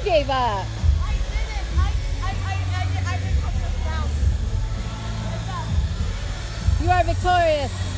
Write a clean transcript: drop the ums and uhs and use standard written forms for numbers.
gave up. I didn't. I didn't come down. You are victorious.